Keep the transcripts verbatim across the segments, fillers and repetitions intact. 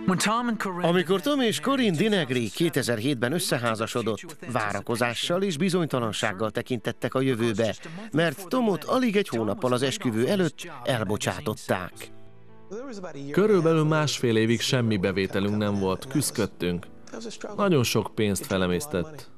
Amikor Tom és Corinne Dinegri kétezer-hétben összeházasodott, várakozással és bizonytalansággal tekintettek a jövőbe, mert Tomot alig egy hónappal az esküvő előtt elbocsátották. Körülbelül másfél évig semmi bevételünk nem volt, küszködtünk. Nagyon sok pénzt felemésztett.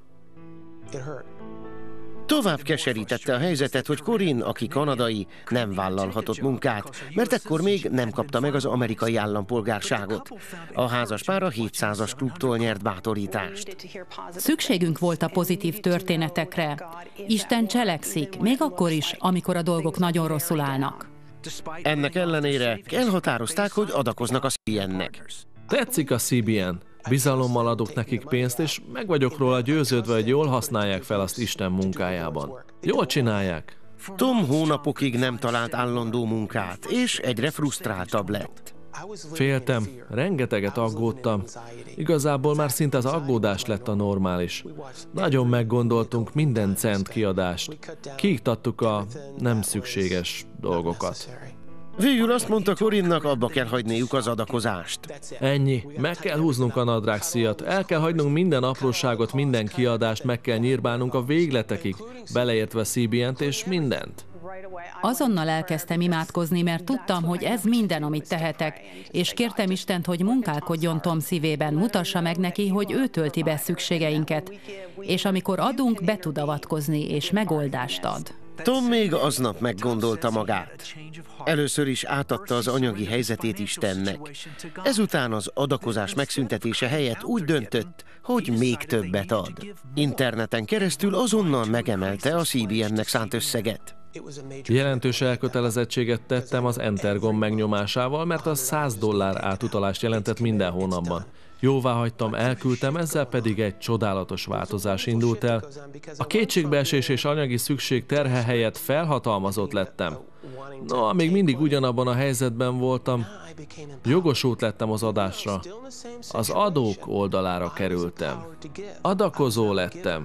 Tovább keserítette a helyzetet, hogy Corinne, aki kanadai, nem vállalhatott munkát, mert ekkor még nem kapta meg az amerikai állampolgárságot. A házaspár a hétszázas klubtól nyert bátorítást. Szükségünk volt a pozitív történetekre. Isten cselekszik, még akkor is, amikor a dolgok nagyon rosszul állnak. Ennek ellenére elhatározták, hogy adakoznak a cé bé en-nek. Tetszik a cé bé en. Bizalommal adok nekik pénzt, és meg vagyok róla győződve, hogy jól használják fel azt Isten munkájában. Jól csinálják. Tom hónapokig nem talált állandó munkát, és egyre frusztráltabb lett. Féltem, rengeteget aggódtam. Igazából már szinte az aggódás lett a normális. Nagyon meggondoltunk minden cent kiadást. Kiiktattuk a nem szükséges dolgokat. Végül azt mondta Corinne-nak, abba kell hagyniuk az adakozást. Ennyi. Meg kell húznunk a nadrágszíjat. El kell hagynunk minden apróságot, minden kiadást, meg kell nyírbálnunk a végletekig, beleértve cé bé en-t és mindent. Azonnal elkezdtem imádkozni, mert tudtam, hogy ez minden, amit tehetek, és kértem Istent, hogy munkálkodjon Tom szívében, mutassa meg neki, hogy ő tölti be szükségeinket, és amikor adunk, be tud avatkozni, és megoldást ad. Tom még aznap meggondolta magát. Először is átadta az anyagi helyzetét Istennek. Ezután az adakozás megszüntetése helyett úgy döntött, hogy még többet ad. Interneten keresztül azonnal megemelte a cé bé en-nek szánt összeget. Jelentős elkötelezettséget tettem az Enter gomb megnyomásával, mert az száz dollár átutalást jelentett minden hónapban. Jóvá hagytam, elküldtem, ezzel pedig egy csodálatos változás indult el. A kétségbeesés és anyagi szükség terhe helyett felhatalmazott lettem. No, még mindig ugyanabban a helyzetben voltam. Jogosult lettem az adásra. Az adók oldalára kerültem. Adakozó lettem.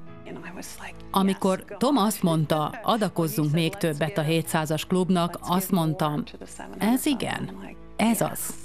Amikor Tom azt mondta, adakozzunk még többet a hétszázas klubnak, azt mondtam, ez igen, ez az.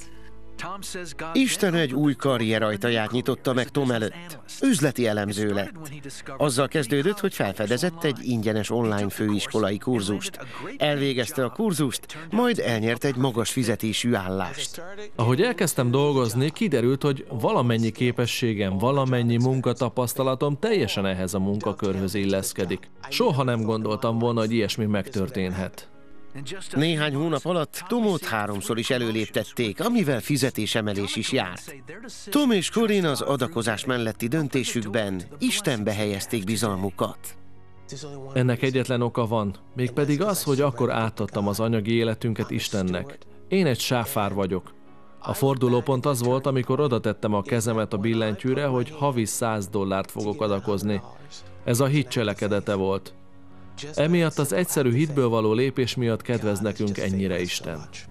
Isten egy új karrierajtaját nyitotta meg Tom előtt. Üzleti elemző lett. Azzal kezdődött, hogy felfedezett egy ingyenes online főiskolai kurzust. Elvégezte a kurzust, majd elnyert egy magas fizetésű állást. Ahogy elkezdtem dolgozni, kiderült, hogy valamennyi képességem, valamennyi munkatapasztalatom teljesen ehhez a munkakörhöz illeszkedik. Soha nem gondoltam volna, hogy ilyesmi megtörténhet. Néhány hónap alatt Tomot háromszor is előléptették, amivel fizetésemelés is járt. Tom és Corinne az adakozás melletti döntésükben Istenbe helyezték bizalmukat. Ennek egyetlen oka van, mégpedig az, hogy akkor átadtam az anyagi életünket Istennek. Én egy sáfár vagyok. A fordulópont az volt, amikor oda tettem a kezemet a billentyűre, hogy havi száz dollárt fogok adakozni. Ez a hit cselekedete volt. Emiatt az egyszerű hitből való lépés miatt kedvez nekünk ennyire Isten.